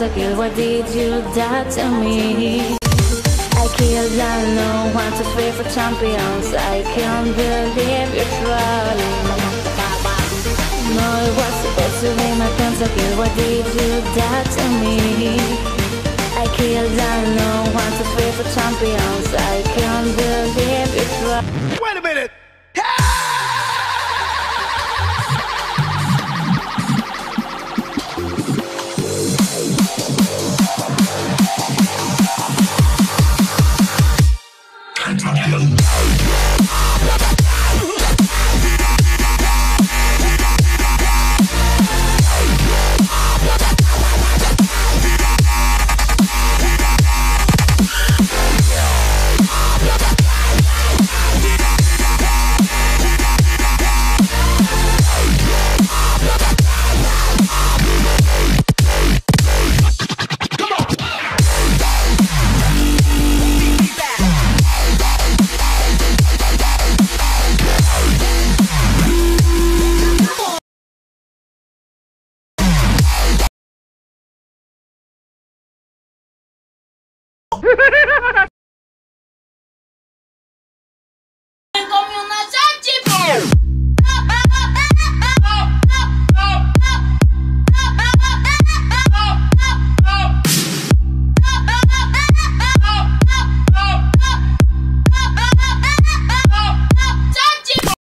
pentakill, why did you die to me? I killed unknown, 1, 2, 3 for champions. I can't believe you're trolling. No, it was supposed to be my pentakill, why did you die to me? I killed unknown, 1, 2, 3 for champions. I can't believe you're trolling. Wait a minute!